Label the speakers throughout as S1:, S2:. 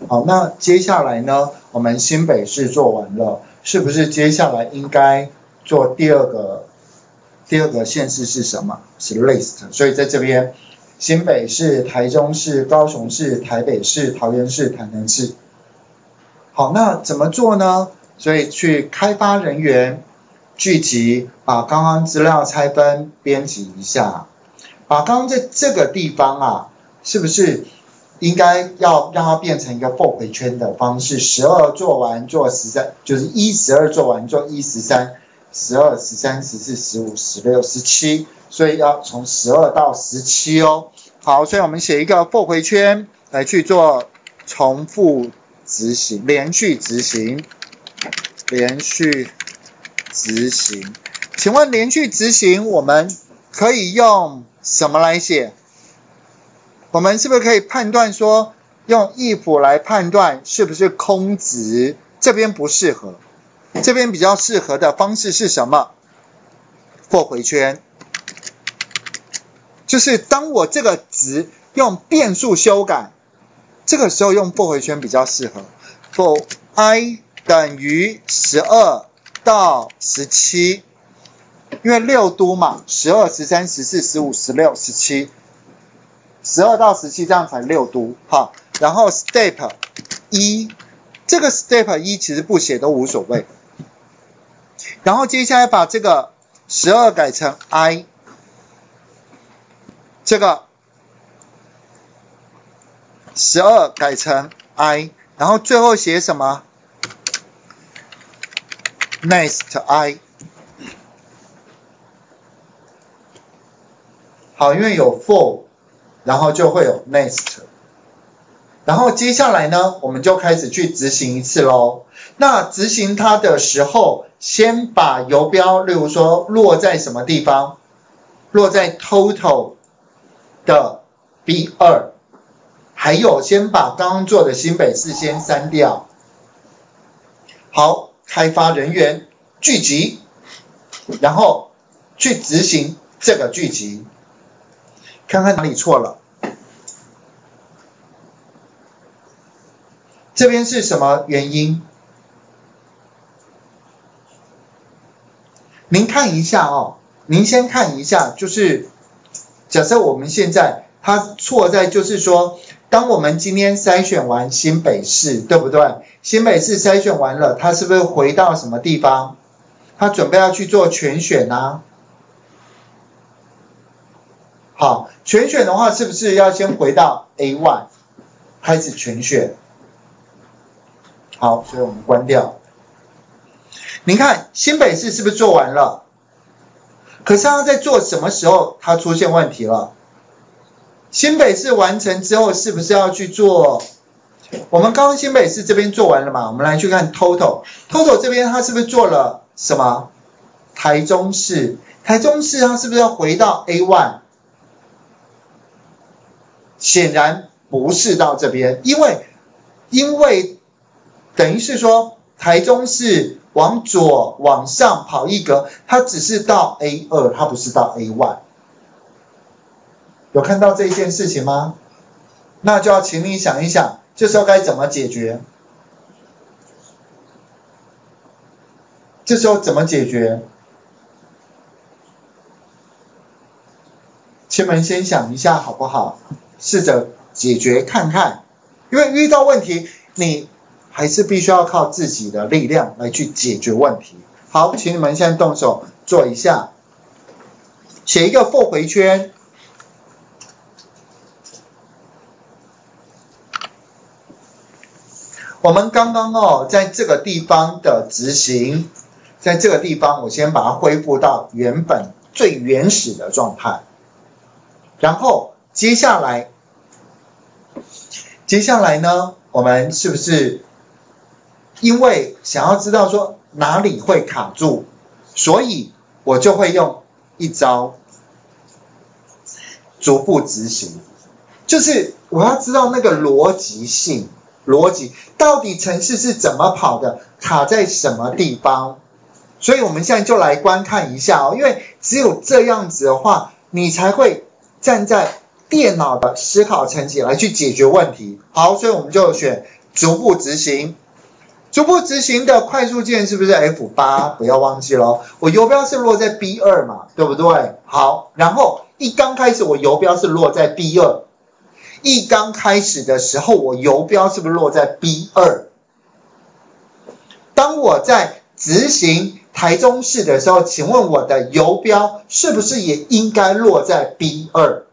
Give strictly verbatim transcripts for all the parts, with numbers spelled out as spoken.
S1: 好，那接下来呢，我们新北市做完了，是不是接下来应该做第二个？第二个县市是什么？是 list。所以在这边，新北市、台中市、高雄市、台北市、桃园市、台南市。好，那怎么做呢？所以去开发人员聚集，把刚刚资料拆分编辑一下，把刚刚这这个地方啊，是不是应该要让它变成一个 for 回圈的方式？十二做完做十三，就是一十二做完做一十三，十二、十三、十四、十五、十六、十七，所以要从十二到十七哦。好，所以我们写一个 for 回圈来去做重复执行，连续执行，连续执行。请问连续执行我们可以用什么来写？我们是不是可以判断说，用 if 来判断是不是空值？这边不适合，这边比较适合的方式是什么 ？for 回圈，就是当我这个值用变数修改，这个时候用 for 回圈比较适合。for i 等于十二到十七，因为六都嘛，十二、十三、十四、十五、十六、十七。十二到十七这样才六都，好，然后 step 一，这个 step 一其实不写都无所谓。然后接下来把这个十二改成 i， 这个十二改成 i， 然后最后写什么 ？next i。好，因为有 for。然后就会有 next， 然后接下来呢，我们就开始去执行一次咯。那执行它的时候，先把游标，例如说落在什么地方，落在 total 的 B 二， 还有先把刚刚做的新北市先删掉。好，开发人员聚集，然后去执行这个聚集。看看哪里错了。这边是什么原因？您看一下哦，您先看一下，就是假设我们现在它错在就是说，当我们今天筛选完新北市，对不对？新北市筛选完了，它是不是回到什么地方？它准备要去做全选啊。好，全选的话是不是要先回到 A 一 开始全选？好，所以我们关掉。您看新北市是不是做完了？可是它在做什么时候它出现问题了？新北市完成之后是不是要去做？我们刚刚新北市这边做完了嘛？我们来去看 total，total 这边它是不是做了什么？台中市，台中市它是不是要回到 A 一？显然不是到这边，因为因为等于是说台中市往左往上跑一格，它只是到 A 二， 它不是到 A 一。有看到这一件事情吗？那就要请你想一想，这时候该怎么解决？这时候怎么解决？亲们先想一下好不好？试着解决看看，因为遇到问题，你还是必须要靠自己的力量来去解决问题。好，请你们现在动手做一下，写一个 for 回圈。我们刚刚哦，在这个地方的执行，在这个地方，我先把它恢复到原本最原始的状态，然后接下来。接下来呢，我们是不是因为想要知道说哪里会卡住，所以我就会用一招逐步执行，就是我要知道那个逻辑性，逻辑到底程式是怎么跑的，卡在什么地方。所以我们现在就来观看一下哦，因为只有这样子的话，你才会站在电脑的思考层级来去解决问题。好，所以我们就选逐步执行。逐步执行的快速键是不是 F 八？ 不要忘记咯，我游标是落在 B 二 嘛，对不对？好，然后一刚开始我游标是落在 B 二， 一刚开始的时候我游标是不是落在 B 二？ 当我在执行台中市的时候，请问我的游标是不是也应该落在 B 二？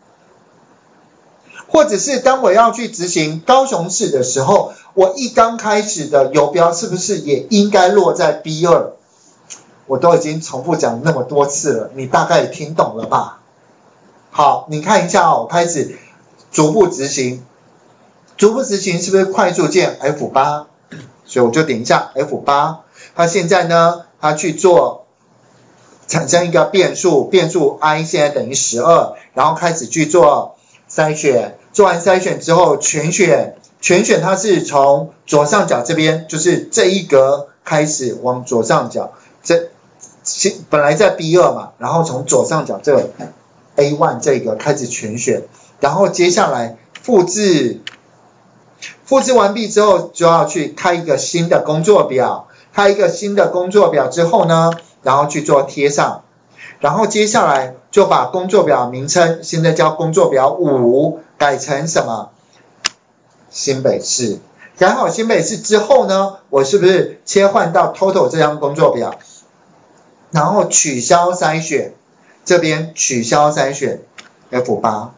S1: 或者是当我要去执行高雄市的时候，我一刚开始的游标是不是也应该落在 B 二？ 我都已经重复讲那么多次了，你大概也听懂了吧？好，你看一下哦，我开始逐步执行，逐步执行是不是快速键 F 八？ 所以我就点一下 F 八， 它现在呢，它去做产生一个变数，变数 i 现在等于十二，然后开始去做筛选，做完筛选之后全选，全选它是从左上角这边，就是这一格开始往左上角，这本来在 B 二 嘛，然后从左上角这个 A 一 这个开始全选，然后接下来复制，复制完毕之后就要去开一个新的工作表，开一个新的工作表之后呢，然后去做贴上，然后接下来就把工作表名称现在叫工作表五改成什么？新北市。改好新北市之后呢，我是不是切换到 Total 这张工作表，然后取消筛选，这边取消筛选 F 八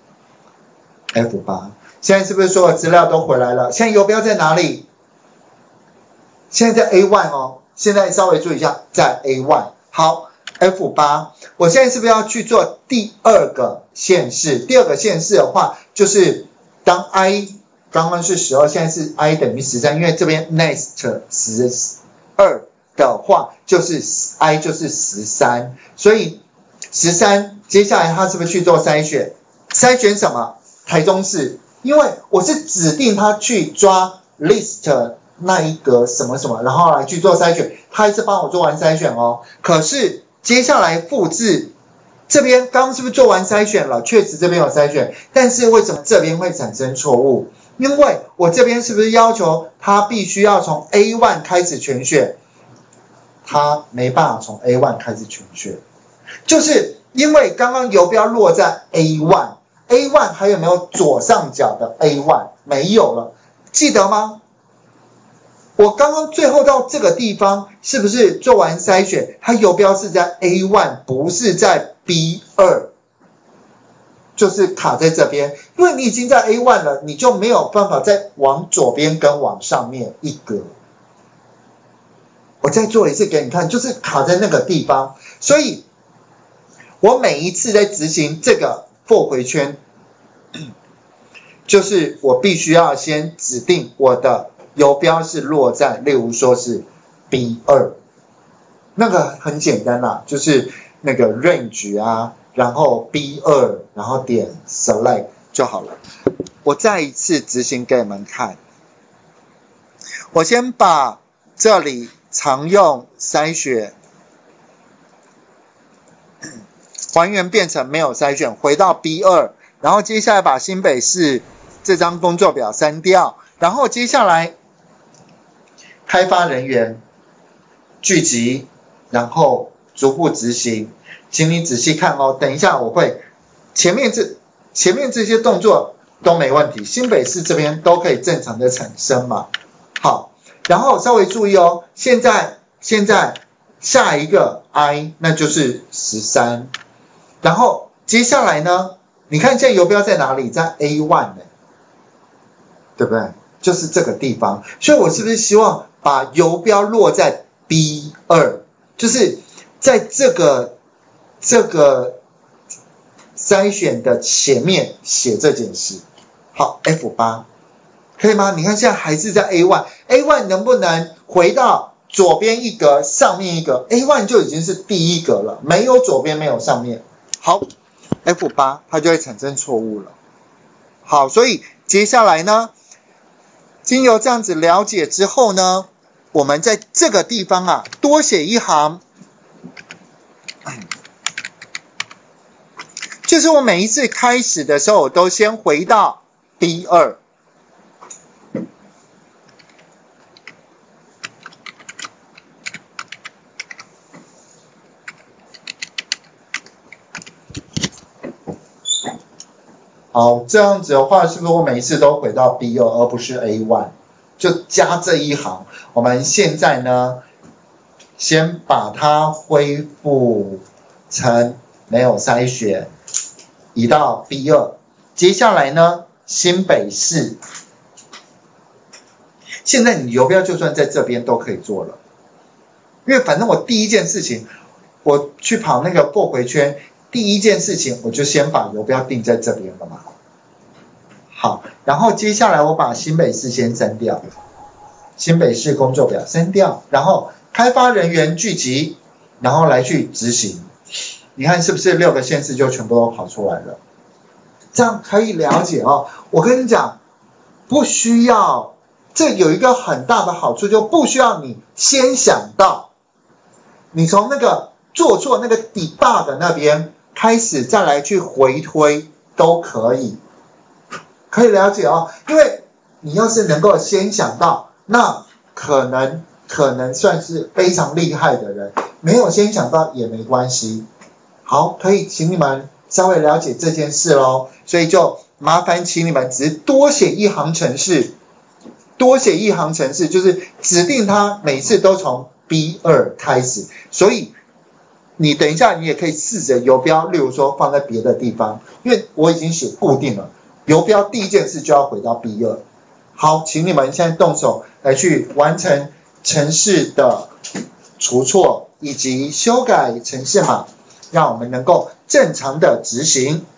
S1: F 八， 现在是不是所有资料都回来了？现在游标在哪里？现在在 A 一 哦，现在稍微注意一下，在 A 一。 好， F 八， 我现在是不是要去做第二个县市？第二个县市的话，就是当 i 刚刚是十二，现在是 i 等于十三，因为这边 next 十二的话，就是 i 就是十三，所以十三接下来它是不是去做筛选？筛选什么？台中市，因为我是指定它去抓 list 那一格什么什么，然后来去做筛选，它一次帮我做完筛选哦。可是接下来复制，这边刚刚是不是做完筛选了？确实这边有筛选，但是为什么这边会产生错误？因为我这边是不是要求它必须要从 A 一 开始全选？它没办法从 A 一 开始全选，就是因为刚刚游标落在 A 一， A 一 还有没有左上角的 A 一？ 没有了，记得吗？我刚刚最后到这个地方是不是做完筛选，它游标是在 A 一， 不是在 B 二， 就是卡在这边，因为你已经在 A 一 了，你就没有办法再往左边跟往上面一格。我再做一次给你看，就是卡在那个地方，所以我每一次在执行这个 for 回圈，就是我必须要先指定我的游标是落在，例如说是 B 二， 那个很简单啦，就是那个 range 啊，然后 B 二， 然后点 select 就好了。我再一次执行给你们看，我先把这里常用筛选还原变成没有筛选，回到 B 二， 然后接下来把新北市这张工作表删掉，然后接下来开发人员聚集，然后逐步执行，请你仔细看哦。等一下我会前面这前面这些动作都没问题，新北市这边都可以正常的产生嘛。好，然后稍微注意哦，现在现在下一个 i 那就是十三，然后接下来呢，你看现在游标在哪里？在 A 一 呢，对不对？就是这个地方，所以我是不是希望把游标落在 B 二， 就是在这个这个筛选的前面写这件事。好 F 八 可以吗？你看现在还是在 A 一， A 一 能不能回到左边一格上面一格？ A 一 就已经是第一格了，没有左边没有上面。好 F 八 它就会产生错误了。好，所以接下来呢，经由这样子了解之后呢，我们在这个地方啊多写一行，就是我每一次开始的时候，我都先回到 B 二， 好，这样子的话，是不是我每一次都回到 B 二 而不是 A 一？ 就加这一行。我们现在呢，先把它恢复成没有筛选，移到 B 二。接下来呢，新北市。现在你游标就算在这边都可以做了，因为反正我第一件事情，我去跑那个过回圈，第一件事情我就先把游标定在这边了嘛。好，然后接下来我把新北市先删掉，新北市工作表删掉，然后开发人员聚集，然后来去执行。你看是不是六个县市就全部都跑出来了？这样可以了解哦。我跟你讲，不需要，这有一个很大的好处，就不需要你先想到，你从那个做错那个 debug 那边开始再来去回推都可以，可以了解哦。因为你要是能够先想到，那可能可能算是非常厉害的人，没有先想到也没关系。好，可以请你们稍微了解这件事咯，所以就麻烦请你们只是多写一行程式，多写一行程式，就是指定它每次都从 B 二 开始，所以你等一下你也可以试着游标，例如说放在别的地方，因为我已经写固定了，游标第一件事就要回到 B 二。好，请你们现在动手来去完成程式的除错以及修改程式码，让我们能够正常的执行。